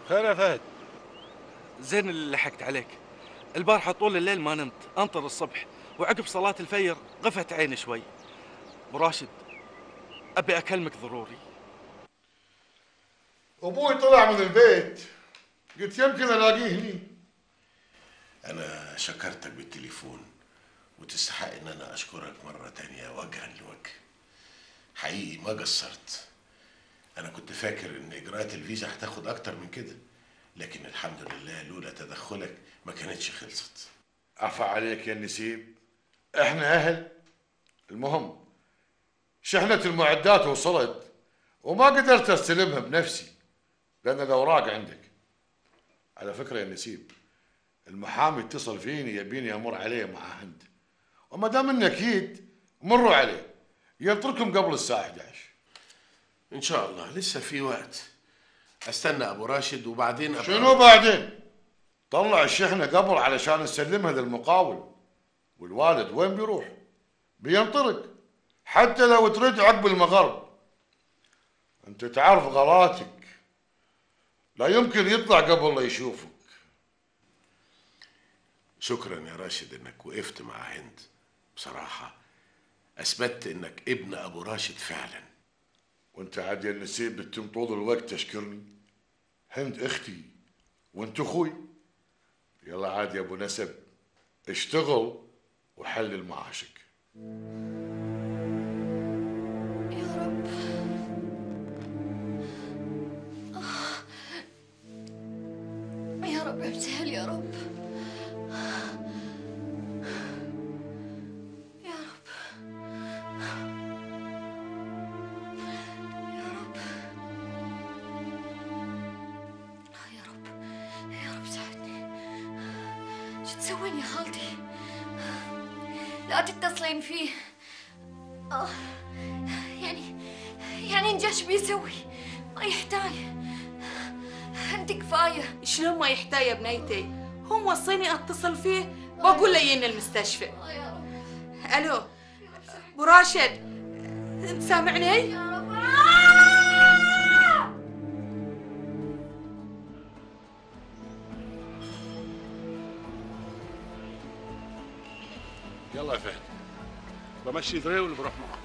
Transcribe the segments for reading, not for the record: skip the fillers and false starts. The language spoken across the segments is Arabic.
خير يا فهد؟ زين اللي لحقت عليك. البارحة طول الليل ما نمت، انطر الصبح، وعقب صلاة الفجر غفت عيني شوي. ابو راشد، ابي اكلمك ضروري. ابوي طلع من البيت، قلت يمكن الاقيه هني. انا شكرتك بالتليفون وتستحق ان انا اشكرك مرة تانية وجها لوجه. حقيقي ما قصرت. انا كنت فاكر ان اجراءات الفيزا هتاخد اكتر من كده، لكن الحمد لله لولا تدخلك ما كانتش خلصت. عفا عليك يا نسيب، احنا اهل. المهم شحنة المعدات وصلت وما قدرت استلمها بنفسي لان الاوراق عندك. على فكرة يا نسيب، المحامي اتصل فيني يبيني امر عليه مع هند، وما دام انه اكيد مروا عليه، ينطركم قبل الساعة 11. ان شاء الله لسه في وقت. استنى ابو راشد وبعدين أبقى. شنو بعدين؟ طلع الشحنة قبل علشان نسلمها للمقاول. والوالد وين بيروح؟ بينطرق حتى لو ترد عقب المغرب. انت تعرف غلاتك، لا يمكن يطلع قبل لا يشوفك. شكرا يا راشد انك وقفت مع هند. بصراحة اثبتت انك ابن ابو راشد فعلا. وانت عاد يا نسيب بتتم طول الوقت تشكرني. هند اختي وانت اخوي. يلا عاد يا ابو نسب، اشتغل وحلل معاشك. يا رب. يا رب امسهل يا رب. يا رب. يا رب. يا رب. يا رب ساعدني. شو تسوين يا خالتي؟ لا تتصلين فيه. يعني نجاش بيسوي؟ ما يحتاج. انت كفايه. شلون ما يحتاج يا بنيتي؟ هو موصيني اتصل فيه واقول له يجينا المستشفى. يا رب. الو ابو راشد، انت سامعني؟ يا رب. يلا يا فهد، بمشي ذري واللي بروح معك.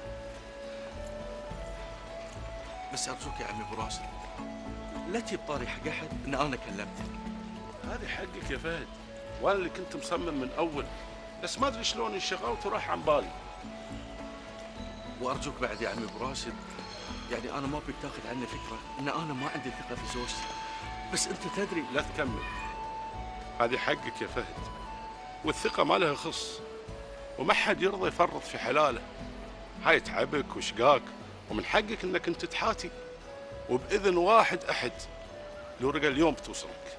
بس ارجوك يا عمي ابو راشد، لا تجيب طاري حق احد ان انا كلمتك. هذه حقك يا فهد، وانا اللي كنت مصمم من اول، بس ما ادري شلون انشغلت وراح عن بالي. وارجوك بعد يا عمي ابو راشد، يعني انا ما بيك تاخذ عني فكره ان انا ما عندي ثقه في زوجتي، بس انت تدري. لا تكمل، هذه حقك يا فهد، والثقه ما لها خص، وما حد يرضى يفرط في حلاله. هاي تعبك وشقاك، ومن حقك انك انت تحاتي، وباذن واحد احد الورقه اليوم بتوصلك.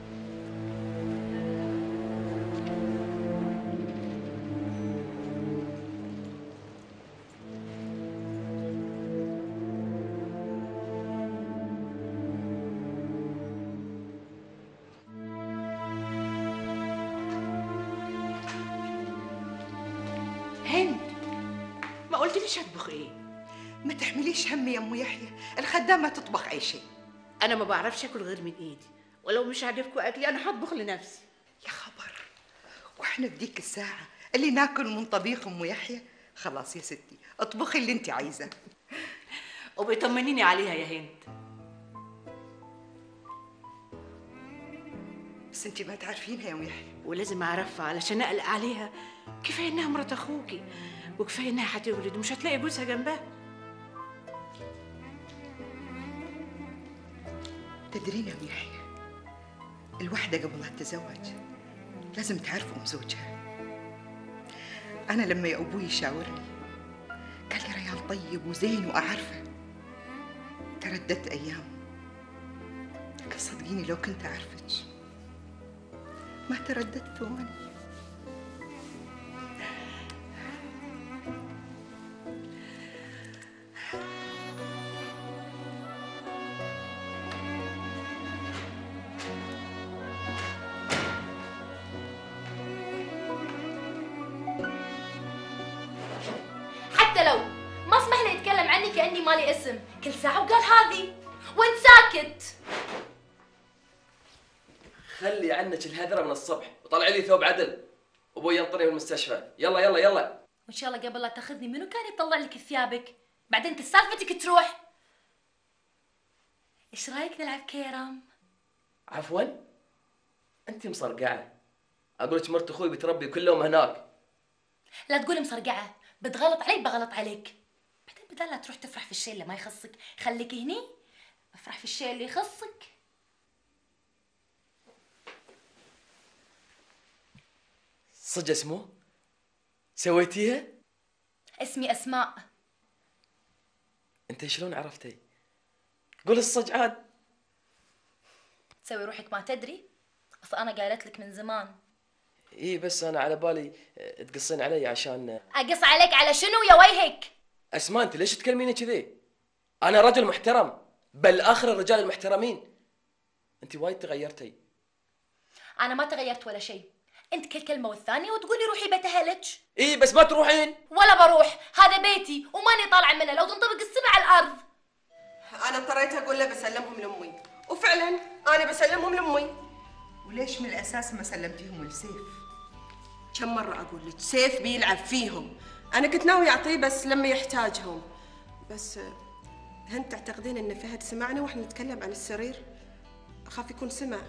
هند، ما قلتليش اطبخ ايه؟ ما تحمليش هم يا ام يحيى، الخدامه تطبخ اي شيء. انا ما بعرفش اكل غير من ايدي، ولو مش عاجبكم اكلي انا هطبخ لنفسي. يا خبر، واحنا بديك الساعه اللي ناكل من طبيخ ام يحيى؟ خلاص يا ستي، اطبخي اللي انت عايزاه. وبيطمنيني عليها يا هند. بس انت ما تعرفينها يا ام يحيى. ولازم اعرفها علشان اقلق عليها. كفايه انها مرات اخوكي، وكفايه انها هتولد ومش هتلاقي جوزها جنبها. تدرين يا ام يحيى، الوحده قبل لا تتزوج لازم تعرف ام زوجها. انا لما يا ابوي يشاورني قال لي ريال طيب وزين واعرفه، ترددت ايام. لكن صدقيني لو كنت اعرفك ما ترددت ثواني. حتى لو ما اسمح لي اتكلم عني كاني مالي اسم، كل ساعه وقال هذه وانت ساكت. خلي عنك الهذره من الصبح وطلعي لي ثوب عدل. ابوي ينطرني من المستشفى. يلا يلا يلا. وان شاء الله قبل لا تاخذني منو كان يطلع لك ثيابك؟ بعدين كل سالفتك تروح. ايش رايك نلعب كيرم؟ عفوا انت مصرقعه. اقول لك مرت اخوي بتربي كلهم هناك. لا تقولي مصرقعه، بتغلط عليك بغلط عليك. بعدين بدل لا تروح تفرح في الشيء اللي ما يخصك، خليك هني افرح في الشيء اللي يخصك. صدق اسمه؟ سويتيها؟ اسمي اسماء. انت شلون عرفتي؟ قول الصدق عاد. تسوي روحك ما تدري؟ بس انا قالت لك من زمان. اي بس انا على بالي تقصين علي عشان اقص عليك على شنو يا ويهك؟ اسماء انت ليش تكلميني كذي؟ انا رجل محترم، بل اخر الرجال المحترمين. انت وايد تغيرتي. انا ما تغيرت ولا شيء. انت كل كلمه والثانيه وتقولي روحي بيت اهلك. اي بس ما تروحين. ولا بروح، هذا بيتي وماني طالعه منه لو تنطبق السماء على الارض. انا اضطريت اقول له بسلمهم لامي، وفعلا انا بسلمهم لامي. وليش من الاساس ما سلمتيهم لسيف؟ كم مره اقول لك سيف بيلعب فيهم. انا كنت ناوي اعطيه بس لما يحتاجهم. بس هل تعتقدين ان فهد سمعنا واحنا نتكلم عن السرير؟ اخاف يكون سمع.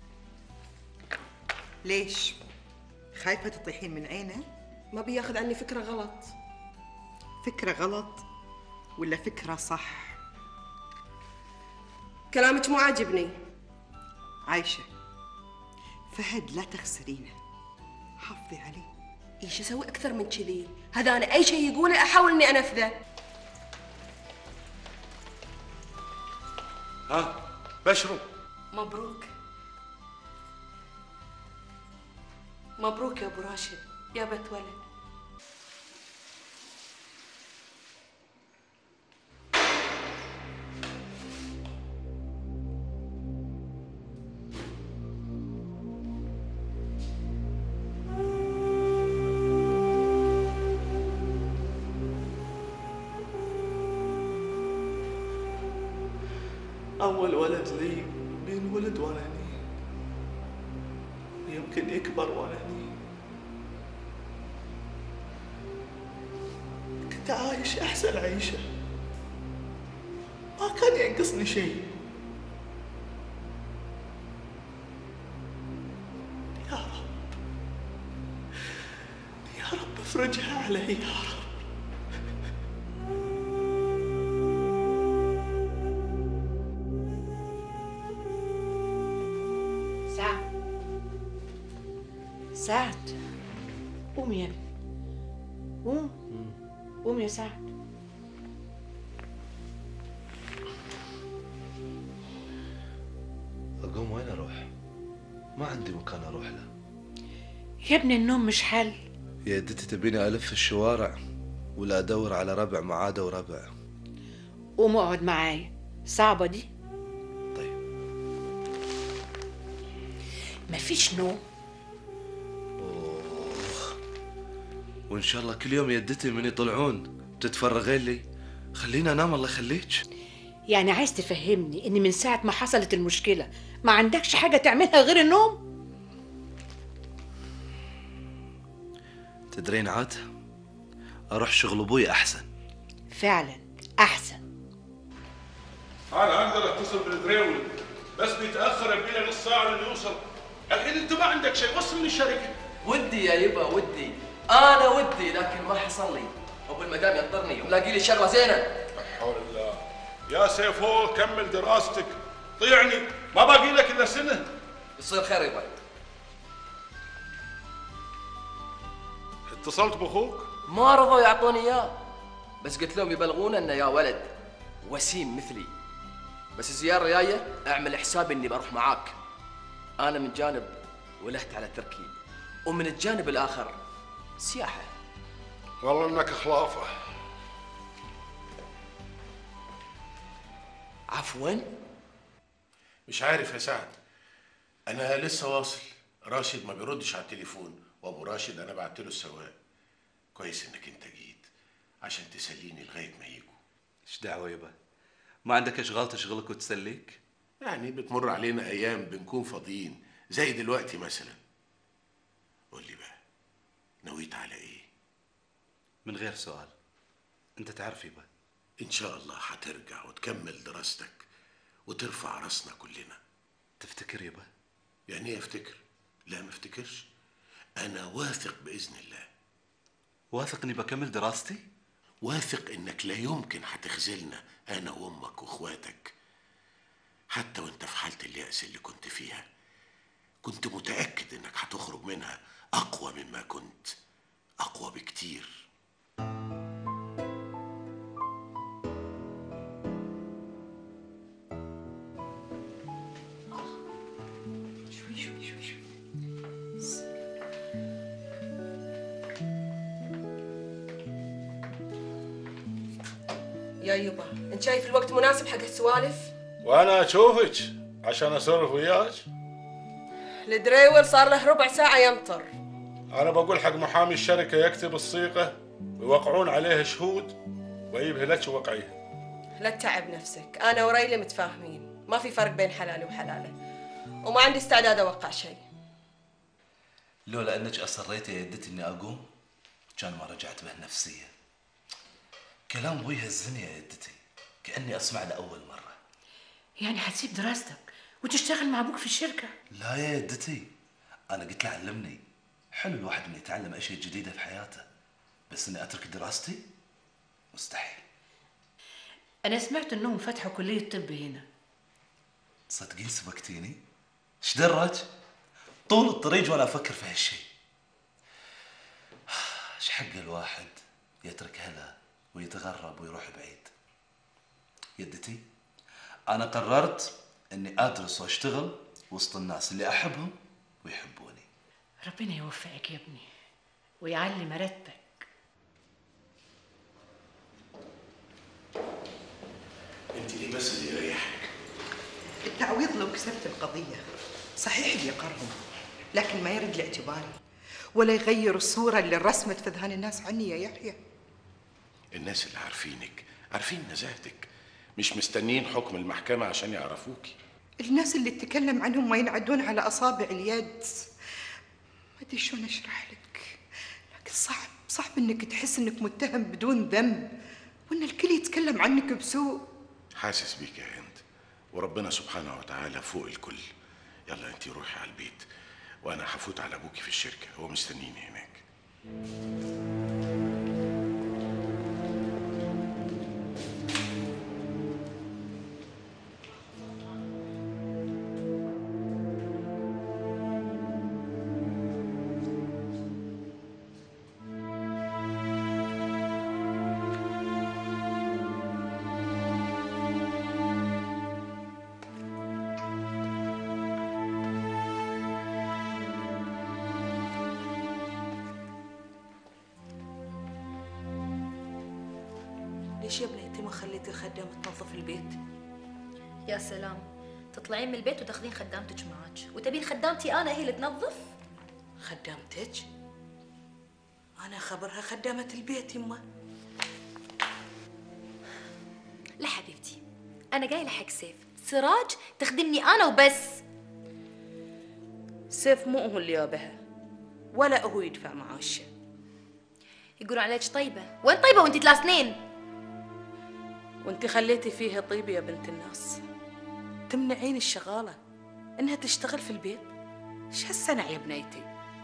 ليش؟ خايفة تطيحين من عينه؟ ما بياخذ عني فكره غلط. فكرة غلط ولا فكرة صح؟ كلامك مو عاجبني. عايشة، فهد لا تخسرينه، حافظي عليه. ايش اسوي اكثر من كذي؟ هذا انا اي شيء يقوله احاول اني انفذه. ها بشروا. مبروك. مبروك يا ابو راشد، يا بنت ولد. أول ولد لي بينولد وأنا هني، يمكن يكبر وأنا هني. كنت عايش أحسن عيشة، ما كان ينقصني شيء. يا رب يا رب افرجها علي يا رب. سعد، قوم يا ابني، قوم قوم يا سعد. أقوم وين أروح؟ ما عندي مكان أروح له. يا ابني النوم مش حل. يا جدتي تبيني ألف الشوارع ولا أدور على ربع ما عادوا ربع؟ قوم اقعد معايا، صعبة دي. طيب. مفيش نوم. وإن شاء الله كل يوم يدتي من يطلعون تتفرغين لي. خليني أنام الله يخليك. يعني عايز تفهمني إن من ساعة ما حصلت المشكلة ما عندكش حاجة تعملها غير النوم؟ تدرين عاد أروح شغل أبوي أحسن. فعلا أحسن. انا اقدر اتصل بالدريولي بس بيتاخر يبينا نص ساعه لين يوصل. الحين انت ما عندك شيء، وصل من الشركه. ودي يا يبا ودي، انا ودي، لكن ما حصل لي. ابو المدام ينطرني وملاقي لي شغله زينه. لا حول الله. يا سيفو كمل دراستك، طيعني ما باقي لك الا سنه. يصير خير يبا. اتصلت باخوك؟ ما رضوا يعطوني اياه، بس قلت لهم يبلغونه انه يا ولد وسيم مثلي، بس الزياره الجايه اعمل حسابي اني بروح معاك. انا من جانب ولهت على تركي، ومن الجانب الاخر سياحه. والله انك خلافه. عفوا. مش عارف يا سعد، انا لسه واصل. راشد ما بيردش على التليفون، وابو راشد انا بعت له السواق. كويس انك انت جيت عشان تسليني لغايه ما يجوا. ايش دعوه يبا؟ ما عندك اشغال تشغلك وتسليك؟ يعني بتمر علينا ايام بنكون فاضيين، زي دلوقتي مثلا. قول لي بقى، نويت على ايه؟ من غير سؤال، انت تعرف يبا ان شاء الله هترجع وتكمل دراستك وترفع راسنا كلنا. تفتكر يبا؟ يعني ايه افتكر؟ لا ما افتكرش، انا واثق باذن الله. واثق اني بكمل دراستي؟ واثق انك لا يمكن هتخذلنا انا وامك واخواتك. حتى وانت في حالة اليأس اللي كنت فيها كنت متأكد انك هتخرج منها اقوى مما كنت، اقوى بكتير. يا يبا انت شايف الوقت مناسب حق السوالف؟ وانا اشوفك عشان اسولف وياك. الدريول صار له ربع ساعة ينطر. انا بقول حق محامي الشركة يكتب الصيغة ويوقعون عليها شهود ويجيبها لك ووقعيها. لا تتعب نفسك، انا وريلي متفاهمين، ما في فرق بين حلالي وحلاله، وما عندي استعداد اوقع شيء. لولا انك اصريتي يا يدتي اني اقوم كان ما رجعت به نفسيا. كلام ابوي هزني يا يدتي، كاني اسمع لاول مره. يعني حتسيب دراستك وتشتغل مع ابوك في الشركه؟ لا يا يدتي، انا قلت له علمني. حلو الواحد انه يتعلم اشياء جديده في حياته، بس اني اترك دراستي مستحيل. انا سمعت انهم فتحوا كليه طب هنا. صدقين سبقتيني؟ ايش درج؟ طول الطريق وانا افكر في هالشيء. ايش حق الواحد يترك اهله ويتغرب ويروح بعيد. يدتي، انا قررت اني ادرس واشتغل وسط الناس اللي احبهم ويحبوني. ربنا يوفقك يا ابني ويعلي مرتبك. انت ايه بس اللي يريحك؟ التعويض لو كسبت القضية صحيح بيقرهم، لكن ما يرد لاعتباري ولا يغير الصورة اللي رسمت في ذهن الناس عني يا يحيى. الناس اللي عارفينك عارفين نزاهتك، مش مستنين حكم المحكمة عشان يعرفوكي. الناس اللي تتكلم عنهم ما ينعدون على أصابع اليد. ما أدري شلون أشرح لك، لكن صعب إنك تحس إنك متهم بدون ذنب وإن الكل يتكلم عنك بسوء. حاسس بيك يا هند، وربنا سبحانه وتعالى فوق الكل. يلا انتي روحي على البيت وانا هفوت على ابوكي في الشركة، هو مستنيني هناك. ليش يا بنيتي ما خليتي الخدامة تنظف البيت؟ يا سلام، تطلعين من البيت وتاخذين خدامتك معك وتبين خدامتي انا هي اللي تنظف؟ خدامتك؟ أنا خبرها خدامة البيت يما. لا حبيبتي، انا قايله حق سيف سراج تخدمني انا وبس. سيف مو هو اللي يابها ولا هو يدفع معاشه. يقولون عليك طيبه، وين طيبه وانت 3 سنين؟ وانت خليتي فيها طيبة يا بنت الناس، تمنعين الشغالة انها تشتغل في البيت. ايش هالسنع يا بنيتي؟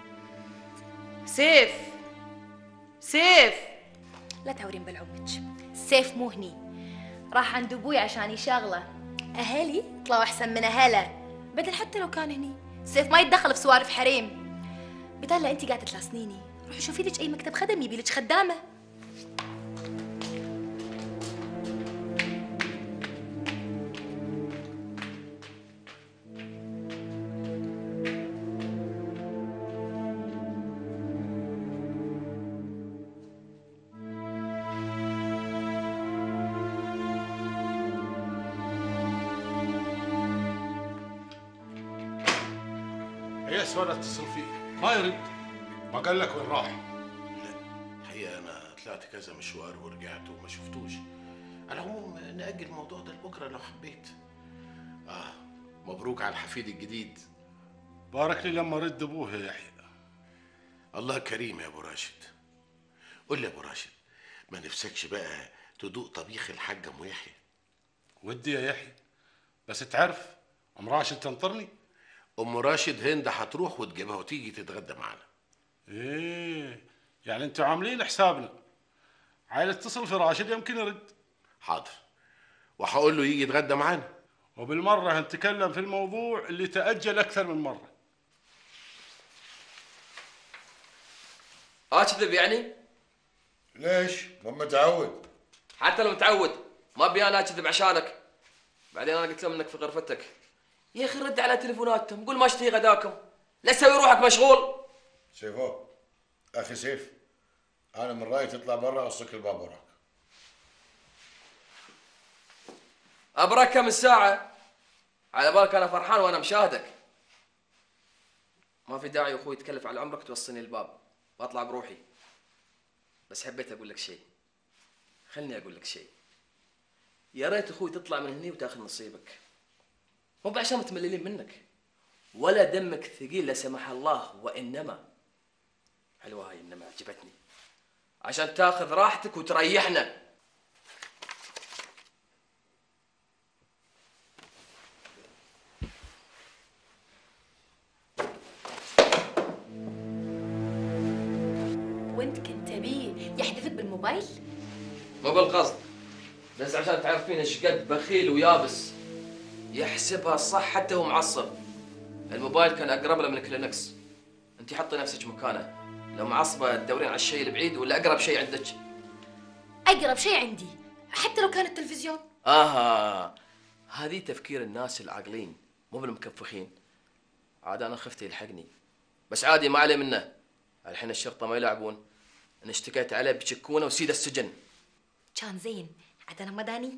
سيف لا تعورين بالعمج، سيف مو هني، راح عند ابوي عشان يشغله. اهلي طلعوا احسن من اهله، بدل حتى لو كان هني سيف ما يتدخل في سوالف حريم. بدال لا انت قاعده 3 سنيني، روحي شوفي لك اي مكتب خدم يبي لك خدامه. ياس ولا اتصل فيه ما يرد، ما قال لك وين راح؟ لا الحقيقة أنا طلعت كذا مشوار ورجعت وما شفتوش. على العموم نأجل الموضوع ده لبكرة لو حبيت. مبروك على الحفيد الجديد. بارك لي لما رد ابوها يا يحيى. الله كريم يا ابو راشد. قول لي يا ابو راشد، ما نفسكش بقى تدوق طبيخ الحاج ام يحيى؟ ودي يا يحيى، بس تعرف ام راشد تنطرني. ام راشد هند هتروح وتجيبها وتيجي تتغدى معانا. ايه يعني انتوا عاملين حسابنا. عايز اتصل في راشد يمكن يرد. حاضر، وهقول له يجي يتغدى معانا، وبالمره هنتكلم في الموضوع اللي تاجل اكثر من مره. اكذب يعني؟ ليش؟ مو متعود. حتى لو متعود ما ابي انا اكذب عشانك. بعدين انا قلت لهم انك في غرفتك. يا اخي رد على تليفوناتهم، قول ما اشتهي غداكم، لا تسوي روحك مشغول. سيفو، اخي سيف، انا من رايي تطلع برا واصك الباب وراك. ابراك كم الساعة؟ على بالك انا فرحان وانا مشاهدك. ما في داعي يا اخوي تكلف على عمرك توصلني الباب، بطلع بروحي. بس حبيت اقول لك شيء. خلني اقول لك شيء. يا ريت اخوي تطلع من هني وتاخذ نصيبك. مو بعشان متمللين منك ولا دمك ثقيل لا سمح الله، وانما حلوه هاي، انما عجبتني عشان تاخذ راحتك وتريحنا. وانت كنت تبيه يحذفك بالموبايل؟ مو بالقصد، بس عشان تعرفين ايش قد بخيل ويابس. يحسبها صح حتى هو معصب. الموبايل كان اقرب له من الكلينكس. انت حطي نفسك مكانه، لو معصبه تدورين على الشيء البعيد ولا اقرب شيء عندك؟ اقرب شيء عندي حتى لو كان التلفزيون. هذه تفكير الناس العاقلين مو بالمكفخين. عاد انا خفت يلحقني، بس عادي ما عليه منه. الحين الشرطه ما يلعبون. انا اشتكيت عليه بشكونه وسيد السجن. كان زين، عاد انا ما داني.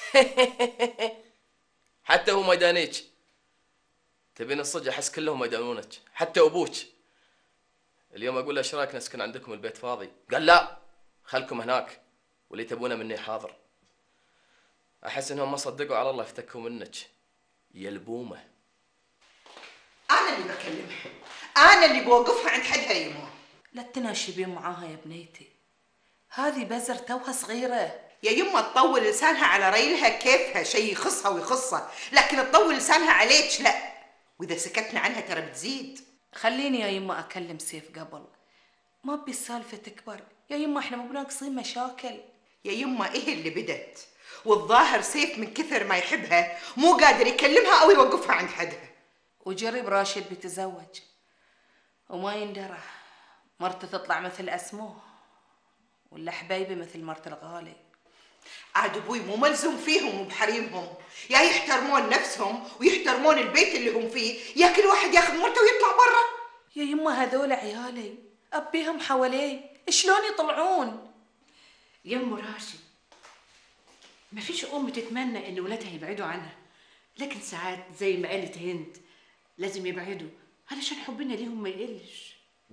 حتى هو ما يدانيك. تبين الصدق احس كلهم ما يدانونك، حتى ابوك. اليوم اقول له ايش رايك نسكن عندكم البيت فاضي؟ قال لا، خلكم هناك واللي تبونه مني حاضر. احس انهم ما صدقوا على الله افتكوا منك يا البومه. انا اللي بكلمها، انا اللي بوقفها عند حدها يا يمه. لا تناشبين معاها يا بنيتي، هذه بزر توها صغيرة. يا يمه تطول لسانها على ريلها كيفها، شيء يخصها ويخصها، لكن تطول لسانها عليك لا، واذا سكتنا عنها ترى بتزيد. خليني يا يمه اكلم سيف قبل، ما ابي السالفة تكبر. يا يمه احنا مو بناقصين مشاكل. يا يمه ايه اللي بدت، والظاهر سيف من كثر ما يحبها مو قادر يكلمها او يوقفها عند حدها. وجرب راشد بيتزوج وما يندرى مرته تطلع مثل اسمه ولا حبايبي مثل مرت الغالي. عاد ابوي مو ملزوم فيهم وبحريمهم، يا يحترمون نفسهم ويحترمون البيت اللي هم فيه، يا كل واحد ياخذ مرته ويطلع برا. يا يمه هذول عيالي ابيهم حوالي، شلون يطلعون؟ يمو راشد، ما فيش ام تتمنى ان ولادها يبعدوا عنها، لكن ساعات زي ما قالت هند لازم يبعدوا علشان حبنا ليهم ما يقلش.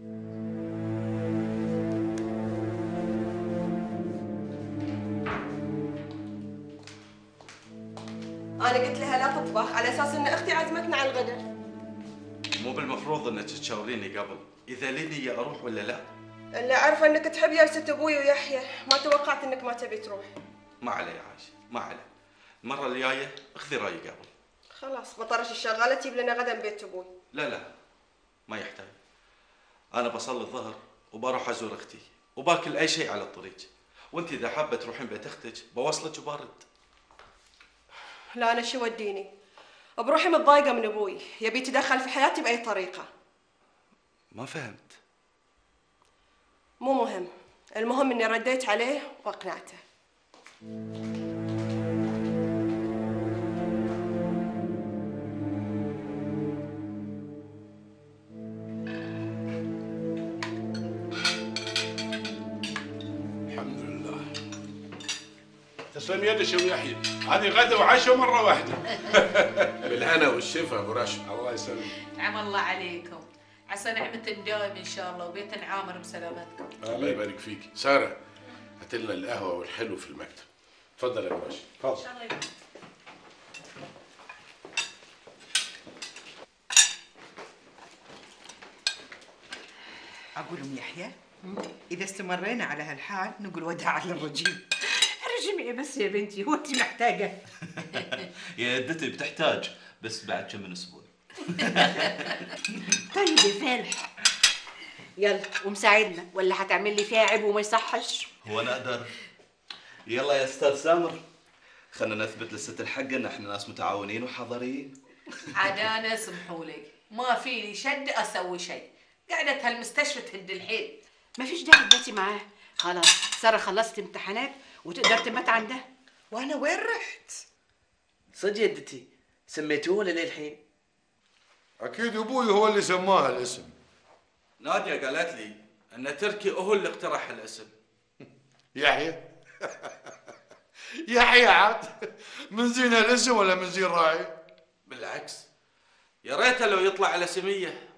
انا قلت لها لا تطبخ على اساس ان اختي عزمتنا على الغداء. مو بالمفروض انك تشاوريني قبل اذا لي نية اروح ولا لا؟ اللي عارفه انك تحب جلسه ابوي ويحيى، ما توقعت انك ما تبي تروح. ما علي يا عايشه، ما علي. المره الجايه اخذي رايي قبل. خلاص بطرش الشغاله تجيب لنا غدا ببيت ابوي. لا ما يحتاج. انا بصلي الظهر وبروح ازور اختي وباكل اي شيء على الطريق، وانت اذا حابه تروحين بيت اختك بوصلك وبارد. لا انا شو وديني؟ بروحي متضايقه من ابوي، يبي يتدخل في حياتي باي طريقه. ما فهمت. مو مهم، المهم اني رديت عليه واقنعته. الحمد لله. تسلم يدك يا ام يحيى، هذه غدا وعشاء مره واحده. بالهنا والشفا ابو راشد. الله يسلمك. نعم الله عليكم، عسى نعمة دائم ان شاء الله وبيت عامر بسلامتكم. الله يبارك فيك. ساره هات لنا القهوه والحلو في المكتب. اتفضل يا ابو راشد. تفضل. أقول أم يحيى إذا استمرينا على هالحال نقول وداعا للرجيم. رجيم ايه بس يا بنتي؟ هو انت محتاجه؟ يا جدتي بتحتاج، بس بعد كم من اسبوع. طيب يا فالح، يلا ومساعدنا ولا هتعمل لي فيها عيب وما يصحش؟ هو انا اقدر؟ يلا يا استاذ سامر، خلنا نثبت للست الحق ان احنا ناس متعاونين وحضريين. عاد انا اسمحوا لي ما فيني شد اسوي شيء، قعدت هالمستشفى تهد الحيل. ما فيش داعي تباتي معاه، خلاص ساره خلصت امتحانات وتقدر تبات عندها. وأنا وين رحت؟ صدق جدتي سميتوه ولا للحين؟ اكيد ابوي هو اللي سماها الاسم. نادية قالت لي ان تركي هو اللي اقترح الاسم. يحيى يحيى عاد من زين الاسم ولا من زين راعي؟ بالعكس، يا ريته لو يطلع على سمية.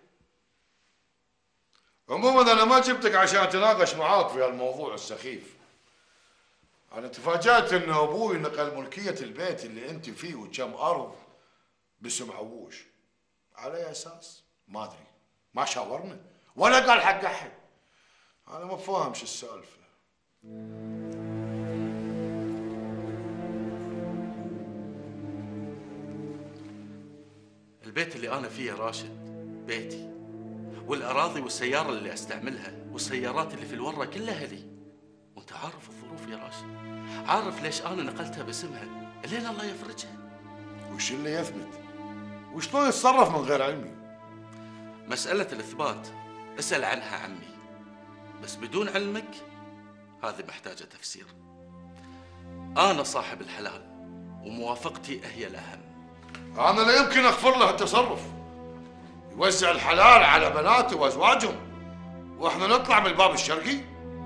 عموما انا ما جبتك عشان اتناقش معاك في هالموضوع السخيف. انا تفاجأت ان ابوي نقل ملكية البيت اللي انت فيه وكم ارض باسم عووش. على اي اساس؟ ما ادري، ما شاورنا ولا قال حق احد. انا ما فاهم شو السالفة. البيت اللي انا فيه يا راشد بيتي، والاراضي والسياره اللي استعملها والسيارات اللي في الوره كلها لي. وانت عارف الظروف يا راشد، عارف ليش انا نقلتها باسمها لين الله يفرجها. وش اللي يثبت؟ وشلون يتصرف من غير علمي؟ مساله الاثبات اسال عنها عمي، بس بدون علمك هذه محتاجه تفسير. انا صاحب الحلال وموافقتي هي الاهم. انا لا يمكن اغفر له التصرف، يوزع الحلال على بناته وازواجهم واحنا نطلع من الباب الشرقي.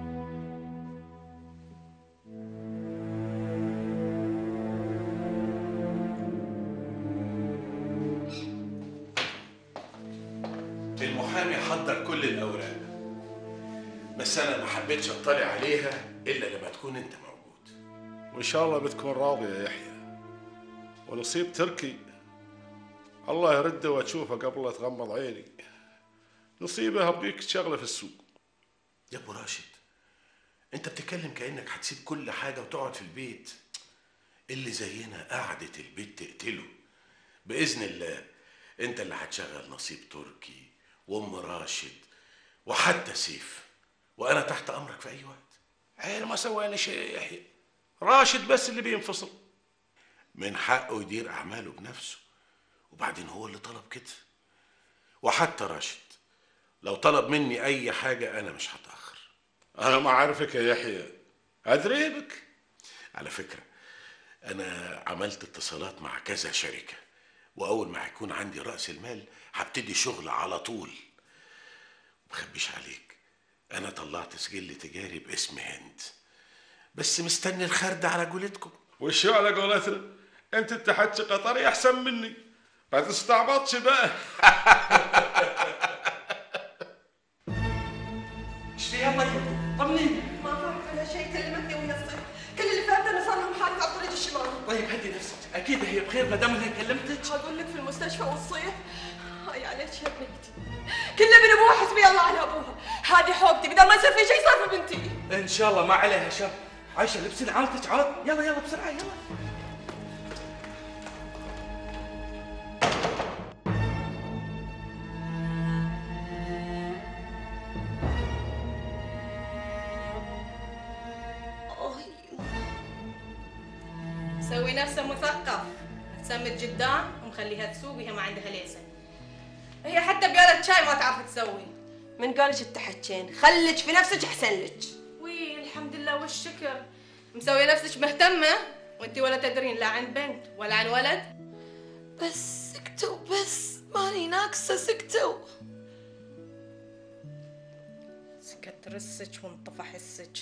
المحامي حضر كل الاوراق، بس انا ما حبيتش اطلع عليها الا لما تكون انت موجود. وإن شاء الله بتكون راضي يا يحيى، ونصيب تركي الله يرده وتشوفه قبل لا تغمض عيني. نصيبه بقيك شغله في السوق. يا ابو راشد، انت بتتكلم كانك هتسيب كل حاجه وتقعد في البيت. اللي زينا قعدة البيت تقتله. باذن الله انت اللي هتشغل نصيب تركي وام راشد وحتى سيف، وانا تحت امرك في اي وقت. عيل ما سوينا شيء يا يحيى، راشد بس اللي بينفصل. من حقه يدير اعماله بنفسه، وبعدين هو اللي طلب كده. وحتى راشد لو طلب مني اي حاجه انا مش هتاخر. انا ما اعرفك يا يحيى، ادري بك. على فكره انا عملت اتصالات مع كذا شركه، واول ما هيكون عندي راس المال هبتدي شغل على طول. مخبيش عليك، انا طلعت سجل تجاري باسم هند، بس مستني الخرد على قولتكم. وشو على قولتنا؟ انت تحكي قطري احسن مني، ما تستعبطش بقى. ايش فيها طيب؟ طمنيني. ما فهمت ولا شيء، كلمتني وهي تصيح. كل اللي فهمته انه صار لهم حادث على الطريق الشمالي. طيب هدي نفسك، اكيد هي بخير ما دام انها كلمتك. اقول لك في المستشفى وتصيح. هاي عليك يا بنتي، كله من ابوها، حسبي الله على ابوها. هذه حوبتي، بدل ما يصير في شيء صار في بنتي. ان شاء الله ما عليها شر. عايشه لبسي عالتك عاد، يلا يلا بسرعه يلا. مسوي نفسه مثقف، تسمي جدان ومخليها تسوق وهي ما عندها ليسن. هي حتى بيالة شاي ما تعرف تسوي. من قالك التحكين؟ خليك في نفسك احسن لك. وي الحمد لله والشكر. مسوي نفسك مهتمة وانتي ولا تدرين لا عن بنت ولا عن ولد. بس سكتوا، بس ماني ناقصة سكتوا. سكت رسك وانطفى حسك.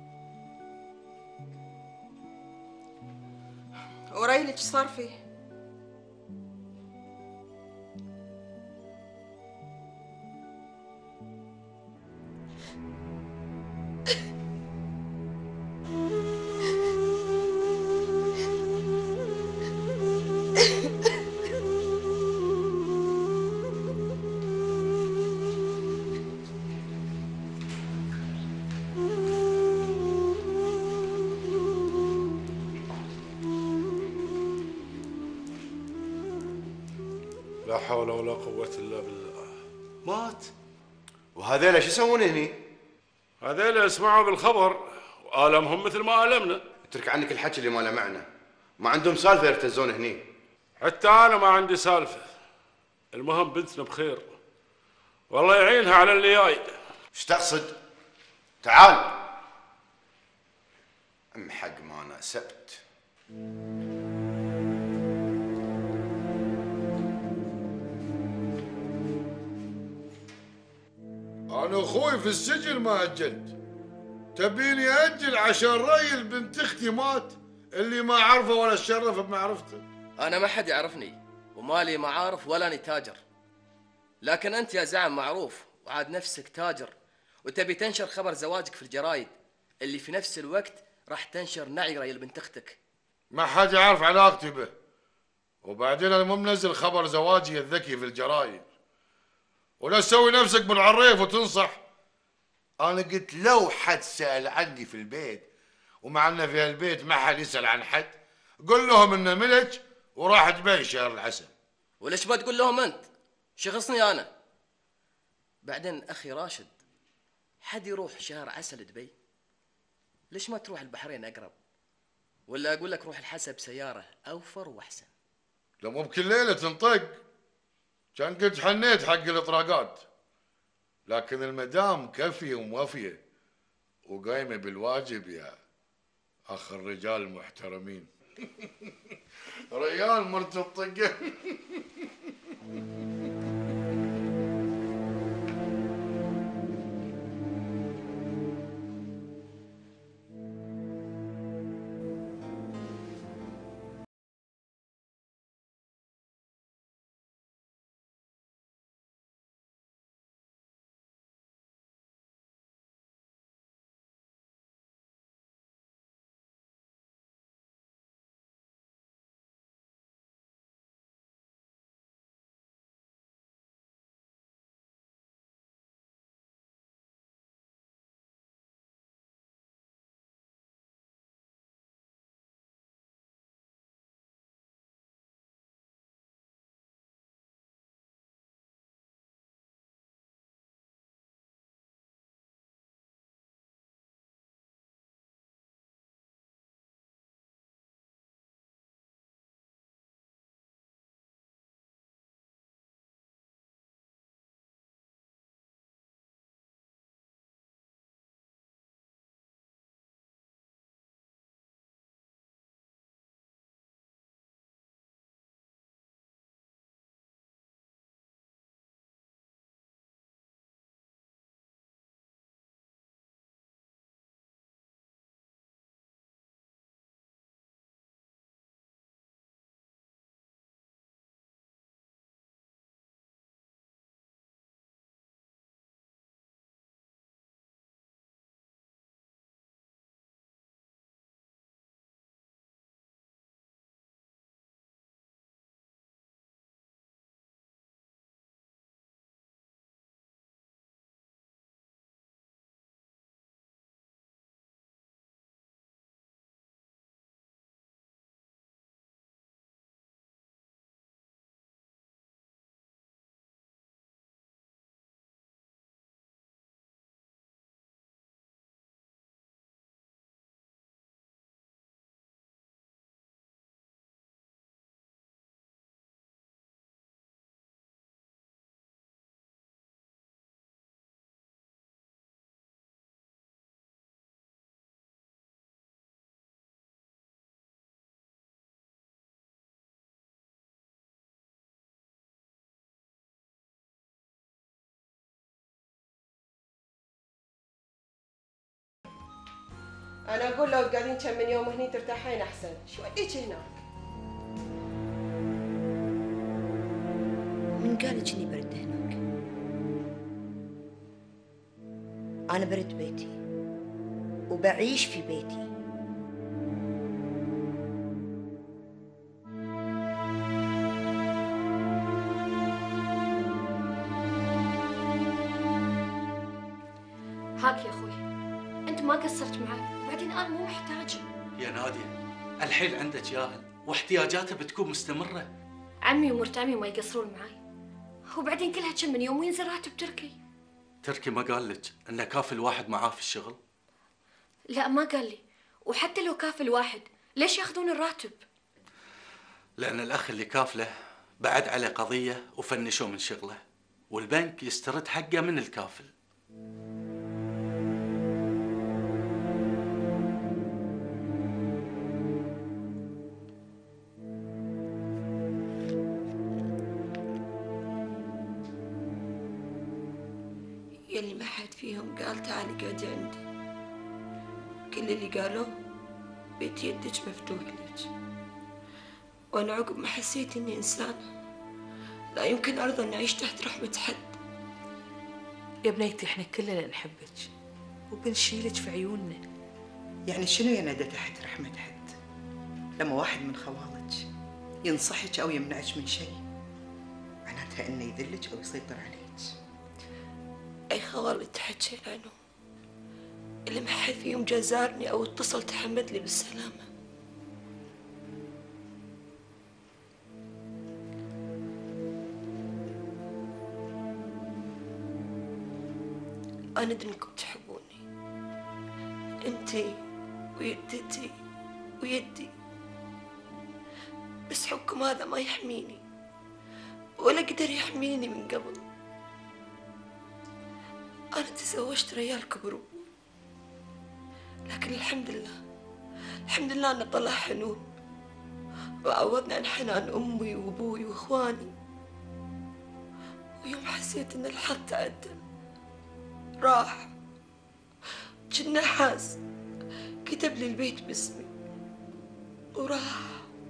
وريلك صار فيه؟ لا حول ولا قوة إلا بالله. مات. وهذيلا شو يسوون هني؟ هذيلا سمعوا بالخبر وآلمهم مثل ما آلمنا. اترك عنك الحكي اللي ما له معنى. ما عندهم سالفة يرتزون هني. حتى أنا ما عندي سالفة. المهم بنتنا بخير. والله يعينها على اللي جاي. ايش تقصد؟ تعال. حق ما ناسبت. أنا أخوي في السجن ما أجلت. تبيني أجل عشان ريل بنت أختي مات اللي ما أعرفه ولا الشرف بمعرفته. أنا ما حد يعرفني ومالي معارف ولا أني تاجر، لكن أنت يا زعم معروف وعاد نفسك تاجر وتبي تنشر خبر زواجك في الجرايد اللي في نفس الوقت راح تنشر نعي ريل بنت أختك. ما حد يعرف علاقتي به، وبعدين أنا مو منزل خبر زواجي الذكي في الجرايد. ولا تسوي نفسك بالعريف وتنصح. أنا قلت لو حد سأل عني في البيت، ومع أن في البيت ما حد يسأل عن حد، قل لهم إنه ملك وراح دبي شهر العسل. وليش ما تقول لهم أنت؟ شخصني أنا. بعدين أخي راشد، حد يروح شهر عسل دبي؟ ليش ما تروح البحرين أقرب؟ ولا أقول لك روح الحسب سيارة أوفر وأحسن. لو مو بكل ليلة تنطق كان قد حنيت حق الإطراقات، لكن المدام كفية وموفية وقايمة بالواجب يا أخ الرجال المحترمين. ريال مرت الطقة. انا اقول لو قاعدين كم من يوم هني ترتاحين احسن. شو وديك هناك؟ من قالك اني برد هناك؟ انا برد بيتي وبعيش في بيتي. هاك يا اخوي، انت ما قصرت معي، وبعدين انا مو محتاجه. يا نادية الحين عندك ياهل واحتياجاته بتكون مستمرة. عمي ومرت عمي ما يقصرون معي. وبعدين كلها كم من يوم وينزل راتب تركي. تركي ما قال لك انه كافل واحد معاه في الشغل؟ لا ما قال لي، وحتى لو كافل واحد ليش ياخذون الراتب؟ لان الاخ اللي كافله بعد عليه قضيه وفنشوه من شغله، والبنك يسترد حقه من الكافل. يلي ما حد فيهم قال تعالي قعدي عندي، كل اللي قالوه بيت يدك مفتوح لك. وانا عقب ما حسيت اني انسانه لا يمكن ارضى اني اعيش تحت رحمه حد. يا بنيتي احنا كلنا نحبك وبنشيلك في عيوننا. يعني شنو يا ندى تحت رحمة حد؟ لما واحد من خوالك ينصحك أو يمنعك من شيء معناتها إنه يذلك أو يسيطر عليك. اي خوالي تحكي عنه اللي ما حد فيهم جازرني او اتصل تحمد لي بالسلامه. انا ادري انكم تحبوني، انتي ويدتي ويدي، بس حبكم هذا ما يحميني ولا قدر يحميني من قبل. أنا تزوجت ريال كبروا، لكن الحمد لله أنه طلع حنون وعوضني عن حنان أمي وأبوي وإخواني. ويوم حسيت إن الحظ تعدى راح جنا حاس كتب لي البيت باسمي وراح.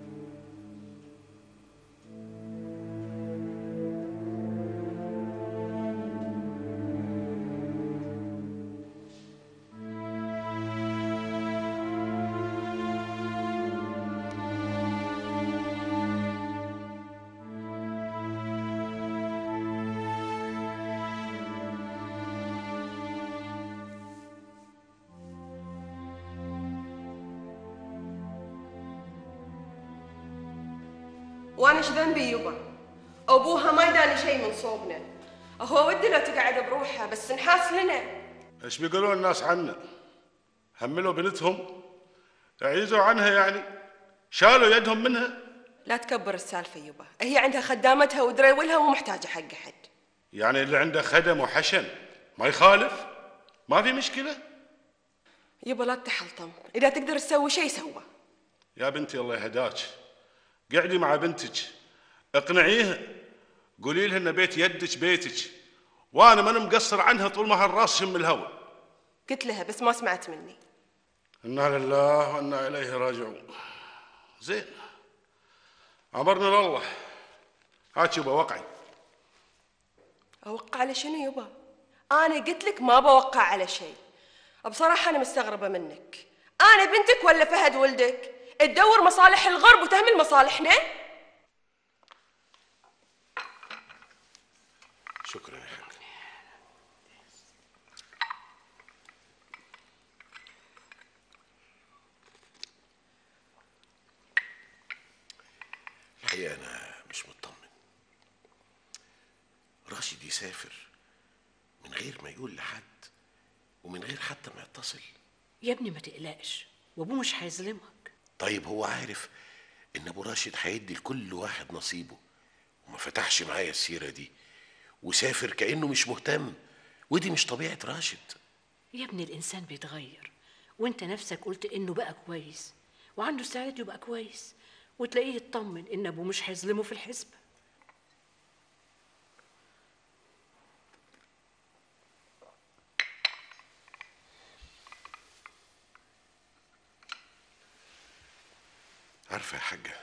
وانا ايش ذنبي يبا؟ ابوها ما يداني شيء من صوبنا. هو ودي لو تقعد بروحها بس نحاس لنا. ايش بيقولون الناس عنا؟ حملوا بنتهم عيزوا عنها يعني، شالوا يدهم منها. لا تكبر السالفه يبا، هي عندها خدامتها ودريولها ومو محتاجه حق حد. يعني اللي عنده خدم وحشم ما يخالف، ما في مشكله. يبا لا تحلطم، اذا تقدر تسوي شيء سوى. يا بنتي الله يهداك، قعدي مع بنتك اقنعيها، قولي لها ان بيت يدك بيتك، وانا ماني مقصر عنها طول ما هالراس شم الهوى. قلت لها بس ما سمعت مني. انا لله وانا اليه راجعون. زين امرنا لله. هات يبا وقعي. اوقع على شنو يبا؟ انا قلت لك ما بوقع على شيء. بصراحه انا مستغربه منك. انا بنتك ولا فهد ولدك؟ تدور مصالح الغرب وتهمل مصالحنا؟ شكرا يا حاج. الحقيقة أنا مش مطمن. راشد يسافر من غير ما يقول لحد ومن غير حتى ما يتصل. يا ابني ما تقلقش، وابوه مش هيظلمك. طيب هو عارف إن أبو راشد هيدي لكل واحد نصيبه وما فتحش معايا السيرة دي وسافر كأنه مش مهتم، ودي مش طبيعة راشد. يا ابني الإنسان بيتغير، وانت نفسك قلت إنه بقى كويس وعنده استعداد يبقى كويس، وتلاقيه يطمن إن أبوه مش هيظلمه في الحسبة. عارفة يا حاجة،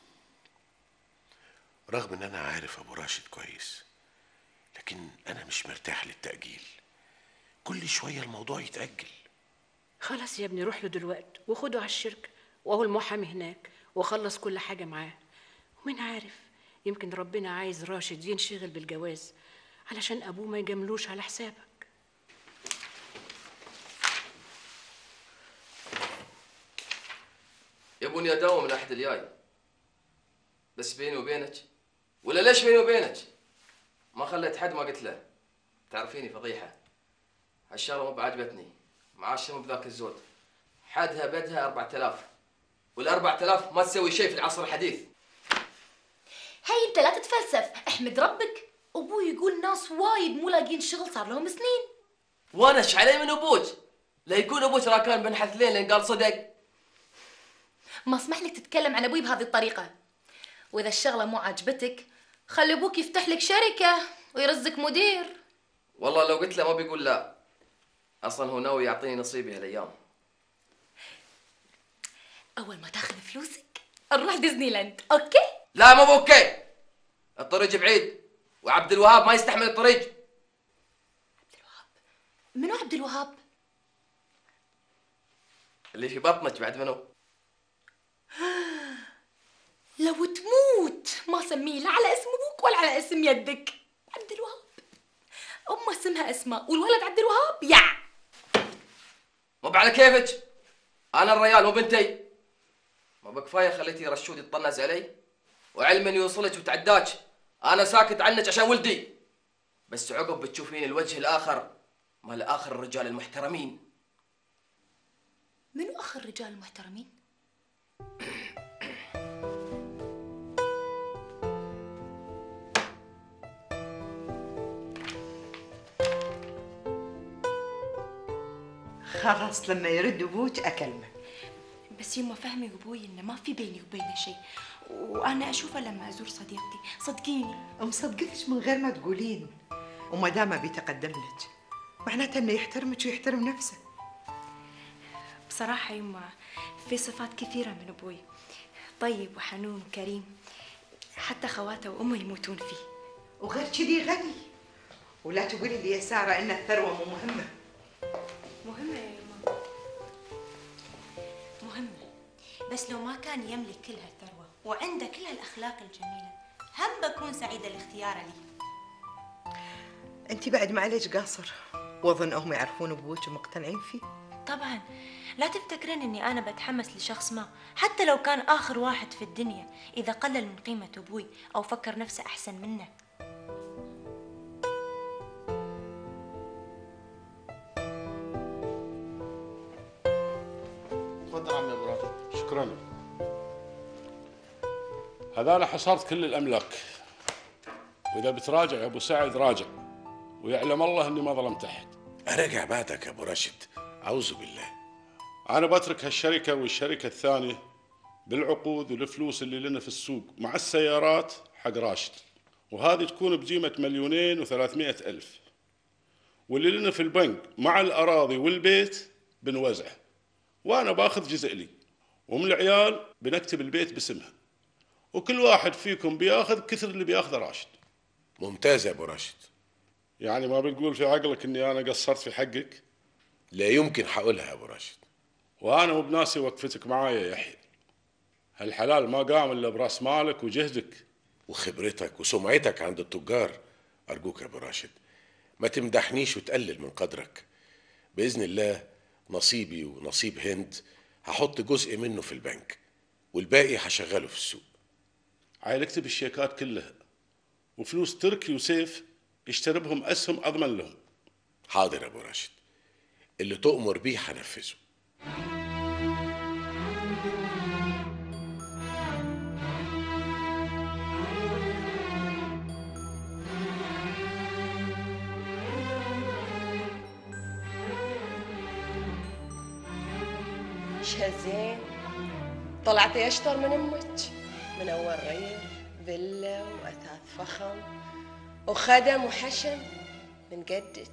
رغم ان انا عارف ابو راشد كويس لكن انا مش مرتاح للتأجيل. كل شوية الموضوع يتأجل. خلاص يا ابني روح له دلوقتي وخده على الشركة، وهو المحامي هناك، وخلص كل حاجة معاه. ومين عارف يمكن ربنا عايز راشد ينشغل بالجواز علشان أبوه ما يجاملوش على حسابك. يبوني أداوم الأحد الجاي، بس بيني وبينك ولا ليش بيني وبينك؟ ما خليت حد ما قلت له. تعرفيني فضيحة. هالشغلة مو بعجبتني. معاشها مو بذاك الزود. حدها بدها 4000. وال4000 ما تسوي شيء في العصر الحديث. هاي انت لا تتفلسف، احمد ربك. ابوي يقول ناس وايد مو لاقين شغل صار لهم سنين. وانا ايش علي من ابوك؟ لا يكون ابوك راكان بنحث لين لان قال صدق. ما اسمح لك تتكلم عن ابوي بهذه الطريقة. واذا الشغلة مو عاجبتك خلي ابوك يفتح لك شركة ويرزق مدير. والله لو قلت له ما بيقول لا. اصلا هو ناوي يعطيني نصيبي هالايام. اول ما تاخذ فلوسك نروح ديزني لاند، اوكي؟ لا مو اوكي. الطريق بعيد وعبد الوهاب ما يستحمل الطريق. عبد الوهاب؟ منو عبد الوهاب؟ اللي في بطنك بعد منو؟ لو تموت ما سميه لا على اسم ابوك ولا على اسم يدك. عبد الوهاب. امه اسمها اسماء والولد عبد الوهاب يا. مو على كيفك. انا الريال مو بنتي. ما بكفايه خليتي رشود يطنز علي وعلما يوصلك وتعداك. انا ساكت عنك عشان ولدي. بس عقب بتشوفين الوجه الاخر مال اخر الرجال المحترمين. منو اخر الرجال المحترمين؟ خلاص لما يرد ابوك اكلمه. بس يما فهمي ابوي انه ما في بيني وبينه شيء، وانا اشوفه لما ازور صديقتي، صدقيني. مصدقتش من غير ما تقولين، وما دام بيتقدم لك معناته انه يحترمك ويحترم نفسه. بصراحه يما في صفات كثيره من ابوي، طيب وحنون وكريم، حتى خواته وامه يموتون فيه. وغير كذي غني. ولا تقولي لي يا ساره ان الثروه مو مهمه. مهمه يا يما، مهمه، بس لو ما كان يملك كل هالثروه وعنده كل هالاخلاق الجميله هم بكون سعيده لاختياره لي. انت بعد معليش قاصر، واظن هم يعرفون ابوك ومقتنعين فيه. طبعا لا تفتكرين اني انا بتحمس لشخص ما حتى لو كان اخر واحد في الدنيا اذا قلل من قيمه ابوي او فكر نفسه احسن منه. تفضل عمي ابو رافع. شكرا. هذا انا حصرت كل الاملاك، واذا بتراجع يا ابو سعد راجع، ويعلم الله اني ما ظلمت احد. راجع بعدك يا ابو راشد، اعوذ بالله. انا بترك هالشركه والشركه الثانيه بالعقود والفلوس اللي لنا في السوق مع السيارات حق راشد، وهذه تكون بقيمه 2,300,000، واللي لنا في البنك مع الاراضي والبيت بنوزعه، وانا باخذ جزء لي، ومن العيال بنكتب البيت باسمها، وكل واحد فيكم بياخذ كثر اللي بياخذه راشد. ممتاز يا ابو راشد. يعني ما بتقول في عقلك اني انا قصرت في حقك؟ لا يمكن حقولها يا ابو راشد. وانا مو بناسي وقفتك معايا يا يحيى. هالحلال ما قام الا براس مالك وجهدك وخبرتك وسمعتك عند التجار. ارجوك يا ابو راشد ما تمدحنيش وتقلل من قدرك. باذن الله نصيبي ونصيب هند هحط جزء منه في البنك والباقي هشغله في السوق. عيل اكتب الشيكات كلها، وفلوس تركي وسيف اشتري بهم اسهم اضمن لهم. حاضر يا ابو راشد، اللي تؤمر بيه هنفذه. شزين طلعتي اشطر من امك. من اول ريل فيلا واثاث فخم وخدم وحشم من قدك.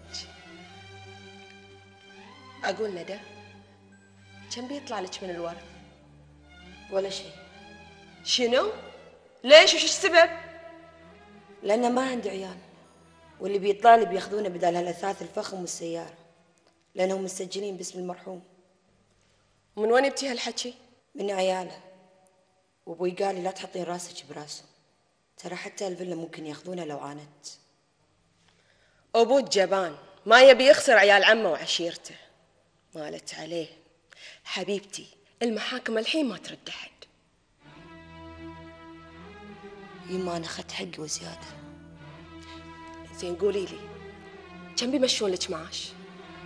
اقول ندى كم بيطلع لك من الورث؟ ولا شيء. شنو؟ ليش وش السبب؟ لأن ما عندي عيال، واللي بيطلع لي بياخذونه بدل هالأثاث الفخم والسيارة، لأنهم مسجلين باسم المرحوم. من وين جبتي هالحكي؟ من عياله، وابوي قال لي لا تحطين راسك براسه، ترى حتى الفيلا ممكن ياخذونها لو عانت. ابوك جبان ما يبي يخسر عيال عمه وعشيرته. مالت عليه حبيبتي، المحاكم الحين ما ترد احد. يما انا اخذت حقي وزياده. زين قولي لي كم بيمشون لك معاش؟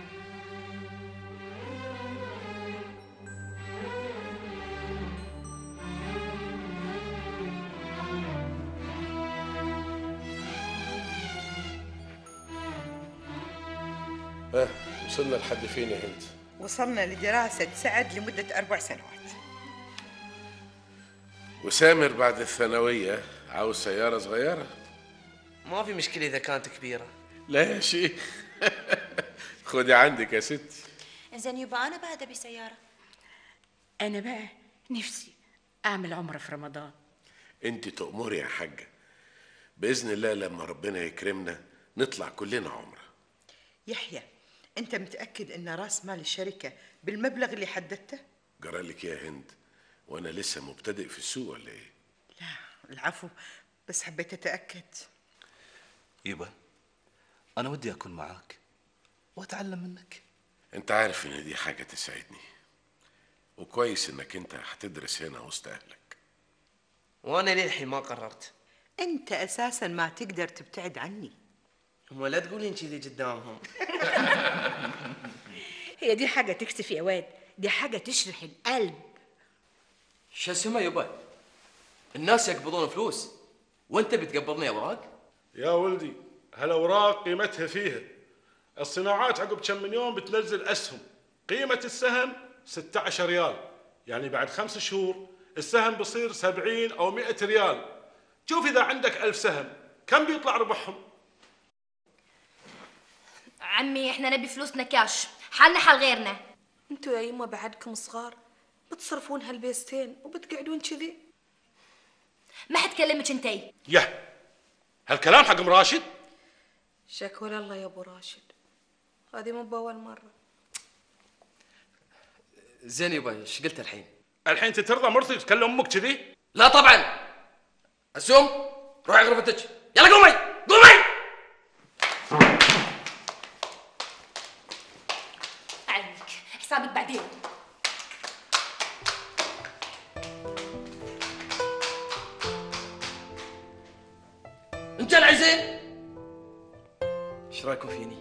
وصلنا لحد فين يا هند؟ وصلنا لدراسة سعد لمدة 4 سنوات. وسامر بعد الثانوية عاوز سيارة صغيرة. ما في مشكلة إذا كانت كبيرة. لا يا شيخ خدي عندك يا ستي. زين يبا أنا بعد أبي سيارة. أنا بقى نفسي أعمل عمرة في رمضان. انت تأمري يا حاجة، بإذن الله لما ربنا يكرمنا نطلع كلنا عمرة. يحيى، أنت متأكد أن رأس مال الشركة بالمبلغ اللي حددته؟ جرالك يا هند، وأنا لسه مبتدئ في السوق ولا إيه؟ لا العفو، بس حبيت أتأكد. يبا أنا ودي أكون معاك وأتعلم منك. أنت عارف إن دي حاجة تسعدني، وكويس إنك أنت هتدرس هنا وسط أهلك. وأنا للحين ما قررت. أنت أساساً ما تقدر تبتعد عني. هم لا تقولين كذي قدامهم. هي دي حاجة تكسف يا واد، دي حاجة تشرح القلب. شو اسمها يبا؟ الناس يقبضون فلوس وانت بتقبضني اوراق؟ يا ولدي هالاوراق قيمتها فيها. الصناعات عقب كم من يوم بتنزل اسهم، قيمة السهم 16 ريال، يعني بعد 5 شهور السهم بصير 70 أو 100 ريال. شوف إذا عندك 1000 سهم كم بيطلع ربحهم؟ عمي احنا نبي فلوسنا كاش، حالنا حال غيرنا. انتوا يا يما بعدكم صغار بتصرفون هالبيستين وبتقعدون كذي. ما حد كلمك انتي. يا هالكلام حق ام راشد؟ شكوى الله يا ابو راشد، هذه مو باول مرة. زين يبا ايش قلت الحين؟ الحين ترضى مرتي تكلم امك كذي؟ لا طبعا. اسوم روحي غرفتك، يلا قومي قومي. عنك حسابك بعدين. انت العزين ايش رايكم فيني؟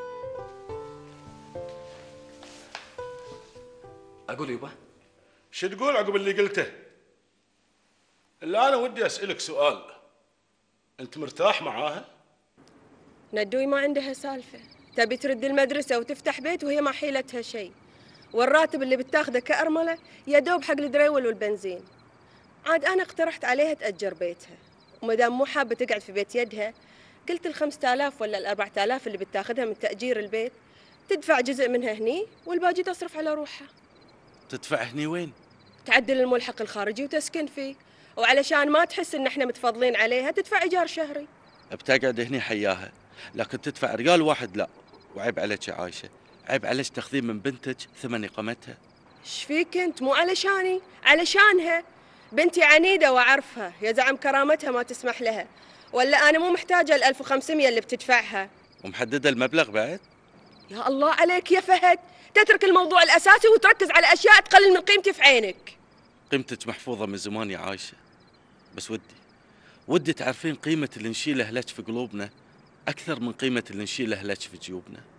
اقول يبا شو تقول عقب اللي قلته؟ الا انا ودي اسالك سؤال، انت مرتاح معاها؟ ندوي ما عندها سالفة، تبي ترد المدرسة وتفتح بيت وهي ما حيلتها شيء، والراتب اللي بتاخذه كأرملة يا دوب حق الدريول والبنزين. عاد أنا اقترحت عليها تأجر بيتها، ومدام مو حابة تقعد في بيت يدها قلت 5000 ولا 4000 اللي بتاخذها من تأجير البيت تدفع جزء منها هني والباقي تصرف على روحها. تدفع هني وين؟ تعدل الملحق الخارجي وتسكن فيه، وعلشان ما تحس ان احنا متفضلين عليها تدفع ايجار شهري. بتقعد هني حياها، لكن تدفع ريال واحد لا. وعيب عليك يا عايشة، عيب عليك تاخذين من بنتك ثمن إقامتها. ايش فيك انت؟ مو علشاني، علشانها. بنتي عنيدة واعرفها، يا زعم كرامتها ما تسمح لها، ولا انا مو محتاجة ال 1500 اللي بتدفعها. ومحددة المبلغ بعد؟ يا الله عليك يا فهد، تترك الموضوع الاساسي وتركز على اشياء تقلل من قيمتي في عينك. قيمتك محفوظة من زمان يا عايشة، بس ودي تعرفين قيمة اللي نشيله لك في قلوبنا أكثر من قيمة اللي نشيله لك في جيوبنا.